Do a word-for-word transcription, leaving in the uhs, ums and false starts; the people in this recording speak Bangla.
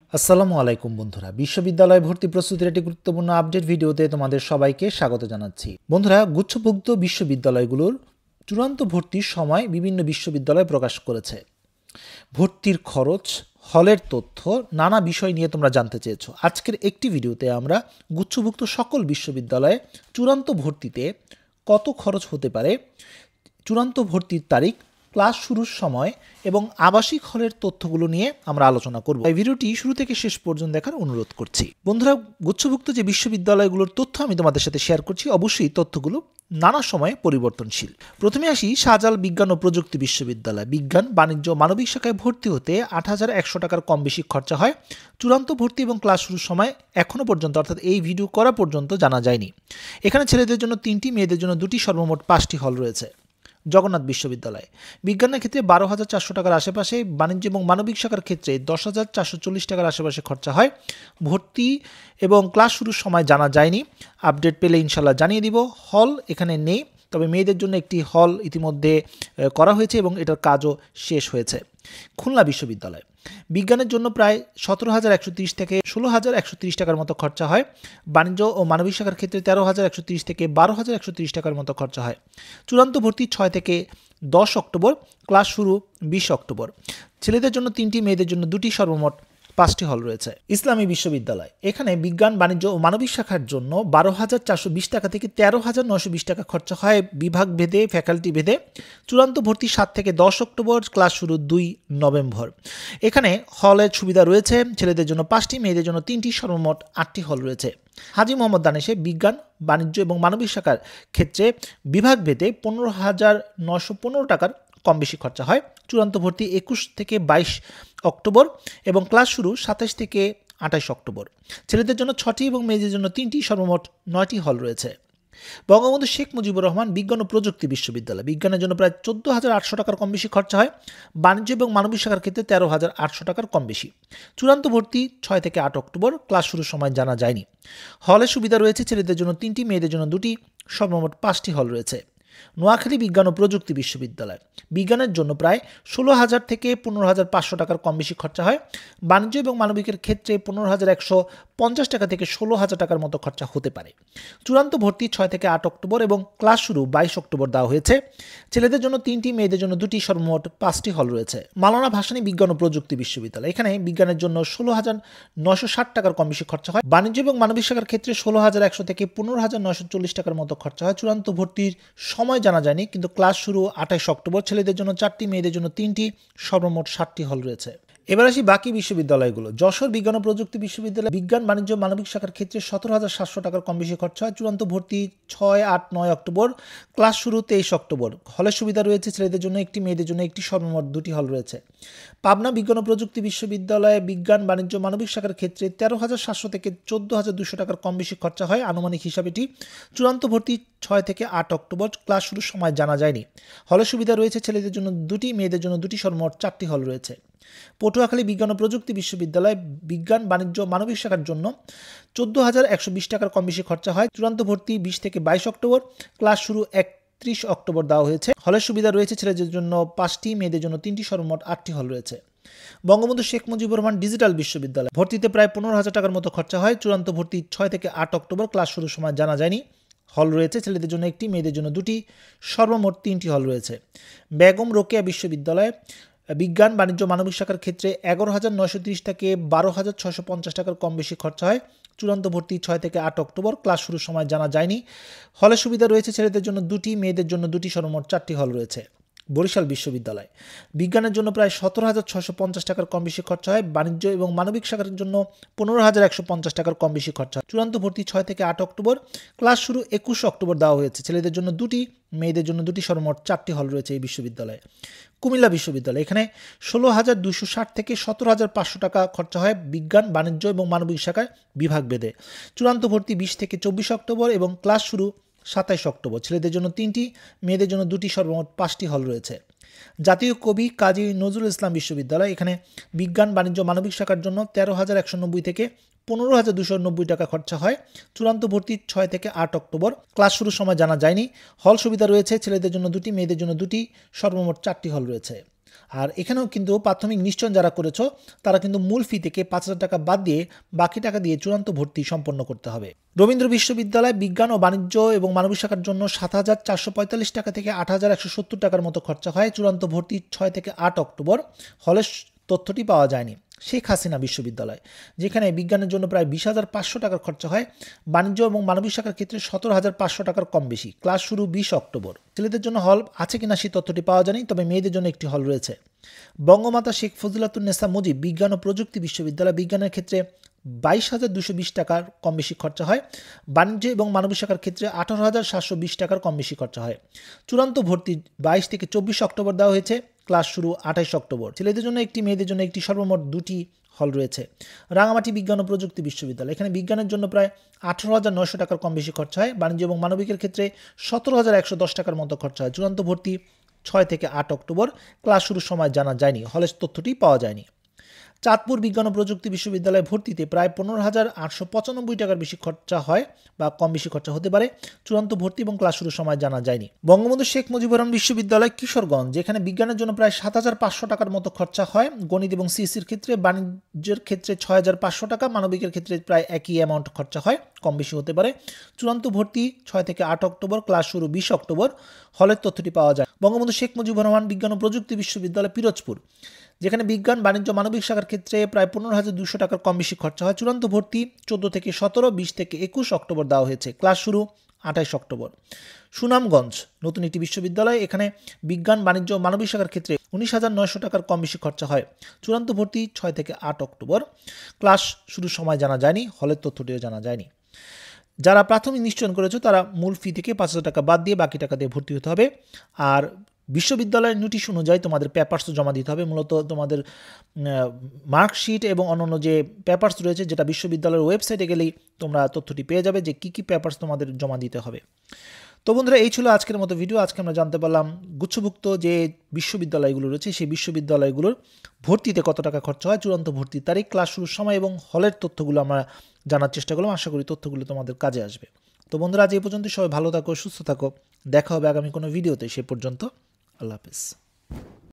আসসালামু আলাইকুম বন্ধুরা, বিশ্ববিদ্যালয় ভর্তি প্রস্তুতির একটি গুরুত্বপূর্ণ আপডেট ভিডিওতে তোমাদের সবাইকে স্বাগত জানাচ্ছি। বন্ধুরা, গুচ্ছভুক্ত বিশ্ববিদ্যালয়গুলোর চূড়ান্ত ভর্তির সময় বিভিন্ন বিশ্ববিদ্যালয় প্রকাশ করেছে। ভর্তির খরচ, হলের তথ্য, নানা বিষয় নিয়ে তোমরা জানতে চেয়েছো। আজকের একটি ভিডিওতে আমরা গুচ্ছভুক্ত সকল বিশ্ববিদ্যালয়ে চূড়ান্ত ভর্তিতে কত খরচ হতে পারে, চূড়ান্ত ভর্তির তারিখ, ক্লাস শুরুর সময় এবং আবাসিক হলের তথ্যগুলো নিয়ে আমরা আলোচনা করব। এই ভিডিওটি শুরু থেকে শেষ পর্যন্ত দেখার অনুরোধ করছি। বন্ধুরা, গুচ্ছভুক্ত যে বিশ্ববিদ্যালয়গুলোর তথ্য আমি তোমাদের সাথে শেয়ার করছি, অবশ্যই তথ্যগুলো নানা সময়ে পরিবর্তনশীল। প্রথমে আসি শাহজালাল বিজ্ঞান ও প্রযুক্তি বিশ্ববিদ্যালয়। বিজ্ঞান, বাণিজ্য, মানবিক শাখায় ভর্তি হতে আট হাজার একশো টাকার কম বেশি খরচা হয়। চূড়ান্ত ভর্তি এবং ক্লাস শুরুর সময় এখনও পর্যন্ত, অর্থাৎ এই ভিডিও করা পর্যন্ত জানা যায়নি। এখানে ছেলেদের জন্য তিনটি, মেয়েদের জন্য দুটি, সর্বমোট পাঁচটি হল রয়েছে। জগন্নাথ বিশ্ববিদ্যালয় বিজ্ঞানের ক্ষেত্রে বারো হাজার চারশো টাকার আশেপাশে, বাণিজ্য এবং মানবিক শাখার ক্ষেত্রে দশ হাজার চারশো চল্লিশ টাকার আশেপাশে খরচা হয়। ভর্তি এবং ক্লাস শুরুর সময় জানা যায়নি, আপডেট পেলে ইনশাল্লাহ জানিয়ে দিব। হল এখানে নেই, তবে মেয়েদের জন্য একটি হল ইতিমধ্যে করা হয়েছে এবং এটার কাজও শেষ হয়েছে। খুলনা বিশ্ববিদ্যালয় বিজ্ঞানের জন্য প্রায় সতেরো হাজার একশো তিরিশ থেকে ষোলো হাজার একশো তিরিশ টাকার মতো খরচা হয়। বাণিজ্য ও মানবিক শাখার ক্ষেত্রে তেরো হাজার একশো তিরিশ থেকে বারো হাজার একশো তিরিশ টাকার মতো খরচা হয়। চূড়ান্ত ভর্তি ছয় থেকে দশ অক্টোবর, ক্লাস শুরু বিশ অক্টোবর। ছেলেদের জন্য তিনটি, মেয়েদের জন্য দুটি, সর্বমোট পাঁচটি হল রয়েছে। ইসলামী বিশ্ববিদ্যালয় এখানে বিজ্ঞান, বাণিজ্য ও মানবিক শাখার জন্য বারো হাজার চারশো বিশ টাকা থেকে তেরো হাজার নশো বিশ টাকা খরচা হয় বিভাগ ভেদে, ফ্যাকাল্টি ভেদে। চূড়ান্ত ভর্তি সাত থেকে দশ অক্টোবর, ক্লাস শুরু দুই নভেম্বর। এখানে হলের সুবিধা রয়েছে, ছেলেদের জন্য পাঁচটি, মেয়েদের জন্য তিনটি, সর্বমোট আটটি হল রয়েছে। হাজী মোহাম্মদ দানেশে বিজ্ঞান, বাণিজ্য এবং মানবিক শাখার ক্ষেত্রে বিভাগ ভেদে পনেরো হাজার নশো পনেরো টাকার কম বেশি খরচা হয়। চূড়ান্ত ভর্তি একুশ থেকে বাইশ অক্টোবর এবং ক্লাস শুরু সাতাশ থেকে আঠাশ অক্টোবর। ছেলেদের জন্য ছটি এবং মেয়েদের জন্য তিনটি, সর্বমোট নয়টি হল রয়েছে। বঙ্গবন্ধু শেখ মুজিবুর রহমান বিজ্ঞান ও প্রযুক্তি বিশ্ববিদ্যালয় বিজ্ঞানের জন্য প্রায় চোদ্দ হাজার আটশো টাকার কম বেশি খরচা হয়। বাণিজ্য এবং মানবিক শাখার ক্ষেত্রে তেরো হাজার আটশো টাকার কম বেশি। চূড়ান্ত ভর্তি ছয় থেকে আট অক্টোবর, ক্লাস শুরুর সময় জানা যায়নি। হলের সুবিধা রয়েছে, ছেলেদের জন্য তিনটি, মেয়েদের জন্য দুটি, সর্বমোট পাঁচটি হল রয়েছে। নোয়াখালী বিজ্ঞান ও প্রযুক্তি বিশ্ববিদ্যালয় বিজ্ঞানের জন্য প্রায় ষোলো হাজার থেকে পনেরো হাজার পাঁচশো টাকার কম বেশি খরচা হয়। বাণিজ্য এবং মানবিকের ক্ষেত্রে পনেরো হাজার একশো পঞ্চাশ টাকা থেকে ষোলো হাজার টাকার মতো খরচা হতে পারে। চূড়ান্ত ভর্তি ছয় থেকে আট অক্টোবর এবং ক্লাস শুরু বাইশ অক্টোবর দেওয়া হয়েছে। ছেলেদের জন্য তিনটি, মেয়েদের জন্য দুটি, সর্বমোট পাঁচটি হল রয়েছে। মাওলানা ভাসানী বিজ্ঞান ও প্রযুক্তি বিশ্ববিদ্যালয় এখানে বিজ্ঞানের জন্য ষোলো হাজার নশো ষাট টাকার কম বেশি খরচা হয়। বাণিজ্য এবং মানবিক শাখার ক্ষেত্রে ষোলো হাজার একশো থেকে পনেরো হাজার নশো চল্লিশ টাকার মতো খরচা হয়। চূড়ান্ত ভর্তির সময় জানা যায়নি, কিন্তু ক্লাস শুরু আঠাশ অক্টোবর। ছেলেদের জন্য চারটি, মেয়েদের জন্য তিনটি, সর্বমোট ষাটটি হল রয়েছে। এবার আসি বাকি বিশ্ববিদ্যালয়গুলো। যশোর বিজ্ঞান ও প্রযুক্তি বিশ্ববিদ্যালয় বিজ্ঞান, বাণিজ্য, মানবিক শাখার ক্ষেত্রে সতেরো হাজার সাতশো টাকার কম বেশি খরচা হয়। চূড়ান্ত ভর্তি ছয়, আট, নয় অক্টোবর, ক্লাস শুরু তেইশ অক্টোবর। হলের সুবিধা রয়েছে, ছেলেদের জন্য একটি, মেয়েদের জন্য একটি, সর্বমোট দুটি হল রয়েছে। পাবনা বিজ্ঞান ও প্রযুক্তি বিশ্ববিদ্যালয়ে বিজ্ঞান, বাণিজ্য, মানবিক শাখার ক্ষেত্রে তেরো হাজার সাতশো থেকে চোদ্দ হাজার দুশো টাকার কম বেশি খরচা হয় আনুমানিক হিসাবেটি। চূড়ান্ত ভর্তি ছয় থেকে আট অক্টোবর, ক্লাস শুরুর সময় জানা যায়নি। হলের সুবিধা রয়েছে, ছেলেদের জন্য দুটি, মেয়েদের জন্য দুটি, সর্বমোট চারটি হল রয়েছে। পটুয়াখালী বিজ্ঞান ও প্রযুক্তি বিশ্ববিদ্যালয় বিজ্ঞান, বাণিজ্য, মানবিক শাখার জন্য চোদ্দ হাজার একশো বিশ টাকার কম বেশি খরচা হয়। চূড়ান্ত ভর্তি বিশ থেকে বাইশ অক্টোবর, ক্লাস শুরু একত্রিশ অক্টোবর দেওয়া হয়েছে। হলের সুবিধা রয়েছে, ছেলেদের জন্য পাঁচটি, মেয়েদের জন্য তিনটি, সর্বমোট আটটি হল রয়েছে। বঙ্গবন্ধু শেখ মুজিবুর রহমান ডিজিটাল বিশ্ববিদ্যালয় ভর্তিতে প্রায় পনেরো হাজার টাকার মতো খরচা হয়। চূড়ান্ত ভর্তি ছয় থেকে আট অক্টোবর, ক্লাস শুরুর সময় জানা যায়নি। হল রয়েছে, ছেলেদের জন্য একটি, মেয়েদের জন্য দুটি, সর্বমোট তিনটি হল রয়েছে। বেগম রোকেয়া বিশ্ববিদ্যালয় বিজ্ঞান, বাণিজ্য, মানবিক শাখার ক্ষেত্রে এগারো হাজার নয়শো তিরিশ থেকে বারো হাজার ছয়শো পঞ্চাশ টাকার কম বেশি খরচা হয়। চূড়ান্ত ভর্তি ছয় থেকে আট অক্টোবর, ক্লাস শুরুর সময় জানা যায়নি। হলের সুবিধা রয়েছে, ছেলেদের জন্য দুটি, মেয়েদের জন্য দুটি, সর্বমোট চারটি হল রয়েছে। বরিশাল বিশ্ববিদ্যালয় বিজ্ঞানের জন্য প্রায় সতেরো হাজার ছয়শো পঞ্চাশ টাকার কম বেশি খরচা হয়। বাণিজ্য এবং মানবিক শাখার জন্য পনেরো হাজার একশো পঞ্চাশ টাকার কম বেশি খরচা হয়। চূড়ান্ত ভর্তি ছয় থেকে আট অক্টোবর, ক্লাস শুরু একুশ অক্টোবর দেওয়া হয়েছে। ছেলেদের জন্য দুটি, মেয়েদের জন্য দুটি, সর্বমোট চারটি হল রয়েছে এই বিশ্ববিদ্যালয়ে। কুমিল্লা বিশ্ববিদ্যালয় এখানে ষোলো হাজার দুশো ষাট থেকে সতেরো হাজার পাঁচশো টাকা খরচা হয় বিজ্ঞান, বাণিজ্য এবং মানবিক শাখায় বিভাগ ভেদে। চূড়ান্ত ভর্তি বিশ থেকে চব্বিশ অক্টোবর এবং ক্লাস শুরু সাতাইশ অক্টোবর। ছেলেদের জন্য তিনটি, মেয়েদের জন্য দুটি, সর্বমোট পাঁচটি হল রয়েছে। জাতীয় কবি কাজী নজরুল ইসলাম বিশ্ববিদ্যালয় এখানে বিজ্ঞান, বাণিজ্য, মানবিক শাখার জন্য তেরো হাজার একশো নব্বই থেকে পনেরো হাজার দুশো নব্বই টাকা খরচা হয়। চূড়ান্ত ভর্তি ছয় থেকে আট অক্টোবর, ক্লাস শুরুর সময় জানা যায়নি। হল সুবিধা রয়েছে, ছেলেদের জন্য দুটি, মেয়েদের জন্য দুটি, সর্বমোট চারটি হল রয়েছে। আর এখানেও কিন্তু প্রাথমিক নিশ্চয়ন যারা করেছো তারা কিন্তু মূল ফি থেকে পাঁচ হাজার টাকা বাদ দিয়ে বাকি টাকা দিয়ে চূড়ান্ত ভর্তি সম্পন্ন করতে হবে। রবীন্দ্র বিশ্ববিদ্যালয় বিজ্ঞান ও বাণিজ্য এবং মানবিক শাখার জন্য সাত হাজার চারশো পঁয়তাল্লিশ টাকা থেকে আট হাজার একশো সত্তর টাকার মতো খরচা হয়। চূড়ান্ত ভর্তি ছয় থেকে আট অক্টোবর। হলের তথ্যটি পাওয়া যায়নি। শেখ হাসিনা বিশ্ববিদ্যালয়, যেখানে বিজ্ঞানের জন্য প্রায় বিশ হাজার পাঁচশো টাকার খরচা হয়, বাণিজ্য এবং মানবিক শাখার ক্ষেত্রে সতেরো হাজার পাঁচশো টাকার কম বেশি। ক্লাস শুরু বিশ অক্টোবর। ছেলেদের জন্য হল আছে কিনা সেই তথ্যটি পাওয়া যায়নি, তবে মেয়েদের জন্য একটি হল রয়েছে। বঙ্গমাতা শেখ ফজিলাতুন্নেসা মুজিব বিজ্ঞান ও প্রযুক্তি বিশ্ববিদ্যালয়, বিজ্ঞানের ক্ষেত্রে বাইশ হাজার দুশো বিশ টাকার কম বেশি খরচা হয়। বাণিজ্য এবং মানবিক শাখার ক্ষেত্রে আঠারো হাজার সাতশো বিশ টাকার কম বেশি খরচা হয়। চূড়ান্ত ভর্তি বাইশ থেকে চব্বিশ অক্টোবর দেওয়া হয়েছে। ক্লাস শুরু আঠাইশ অক্টোবর। ছেলেদের জন্য একটি, মেয়েদের জন্য একটি, সর্বমোট দুটি হল রয়েছে। রাঙামাটি বিজ্ঞান ও প্রযুক্তি বিশ্ববিদ্যালয়, এখানে বিজ্ঞানের জন্য প্রায় আঠারো হাজার নয়শো টাকার কম বেশি খরচা হয়। বাণিজ্য এবং মানবিকের ক্ষেত্রে সতেরো হাজার একশো দশ টাকার মতো খরচা হয়। চূড়ান্ত ভর্তি ছয় থেকে আট অক্টোবর। ক্লাস শুরুর সময় জানা যায়নি, হলের তথ্যটি পাওয়া যায়নি। চাঁদপুর বিজ্ঞান ও প্রযুক্তি বিশ্ববিদ্যালয়ে ভর্তিতে প্রায় পনেরো হাজার আটশো পঁচানব্বই টাকার বেশি খরচা হয় বা কম বেশি খরচা হতে পারে। চূড়ান্ত ভর্তি এবং ক্লাস শুরুর সময় জানা যায়নি। বঙ্গবন্ধু শেখ মুজিবুর রহমান বিশ্ববিদ্যালয় কিশোরগঞ্জ, যেখানে বিজ্ঞানের জন্য প্রায় সাত হাজার পাঁচশো টাকার মতো খরচা হয়। গণিত এবং সিএসির ক্ষেত্রে, বাণিজ্যের ক্ষেত্রে ছয় হাজার পাঁচশো টাকা, মানবিকের ক্ষেত্রে প্রায় একই অ্যামাউন্ট খরচা হয়, কম বেশি হতে পারে। চূড়ান্ত ভর্তি ছয় থেকে আট অক্টোবর। ক্লাস শুরু বিশ অক্টোবর। হলের তথ্যটি পাওয়া যায়। বঙ্গবন্ধু শেখ মুজিবুর রহমান বিজ্ঞান ও প্রযুক্তি বিশ্ববিদ্যালয় পিরোজপুর, যেখানে বিজ্ঞান, বাণিজ্য, মানবিক শাখার ক্ষেত্রে প্রায় পনেরো হাজার দুশো টাকার কম বেশি খরচা হয়। চূড়ান্ত ভর্তি চোদ্দ থেকে সতেরো, বিশ থেকে একুশ অক্টোবর দেওয়া হয়েছে। ক্লাস শুরু আঠাইশ অক্টোবর। সুনামগঞ্জ নতুন একটি বিশ্ববিদ্যালয়, এখানে বিজ্ঞান, বাণিজ্য, মানবিক শাখার ক্ষেত্রে উনিশ হাজার নয়শো টাকার কম বেশি খরচা হয়। চূড়ান্ত ভর্তি ছয় থেকে আট অক্টোবর। ক্লাস শুরুর সময় জানা যায়নি, হলের তথ্যটিও জানা যায়নি। যারা প্রাথমিক নিশ্চয়ন করেছো তারা মূল ফি থেকে পাঁচ হাজার টাকা বাদ দিয়ে বাকি টাকা দিয়ে ভর্তি হতে হবে। আর বিশ্ববিদ্যালয়ের নোটিশ অনুযায়ী তোমাদের পেপারসও জমা দিতে হবে। মূলত তোমাদের মার্কশিট এবং অন্যান্য যে পেপারস রয়েছে, যেটা বিশ্ববিদ্যালয়ের ওয়েবসাইটে গেলেই তোমরা তথ্যটি পেয়ে যাবে যে কী কী পেপারস তোমাদের জমা দিতে হবে। তো বন্ধুরা, এই ছিল আজকের মতো ভিডিও। আজকে আমরা জানতে পারলাম গুচ্ছভুক্ত যে বিশ্ববিদ্যালয়গুলো রয়েছে সেই বিশ্ববিদ্যালয়গুলোর ভর্তিতে কত টাকা খরচা হয়, চূড়ান্ত ভর্তির তারিখ, ক্লাস শুরুর সময় এবং হলের তথ্যগুলো আমরা জানার চেষ্টা করলাম। আশা করি তথ্যগুলো তোমাদের কাজে আসবে। তো বন্ধুরা, আজ এই পর্যন্ত। সবাই ভালো থাকো, সুস্থ থাকো। দেখা হবে আগামী কোনো ভিডিওতে। সে পর্যন্ত আল্লাহ হাফেজ।